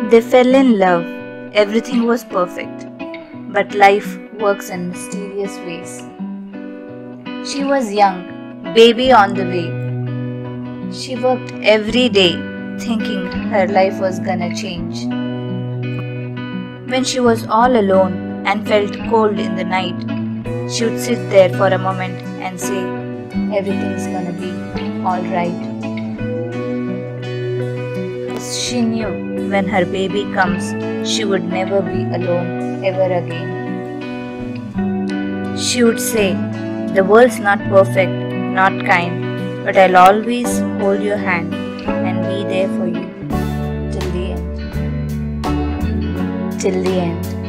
They fell in love. Everything was perfect. But life works in mysterious ways. She was young, baby on the way. She worked every day, thinking her life was gonna change. When she was all alone and felt cold in the night, she would sit there for a moment and say, everything's gonna be alright. She knew when her baby comes, she would never be alone ever again. She would say, the world's not perfect, not kind, but I'll always hold your hand and be there for you till the end. Till the end.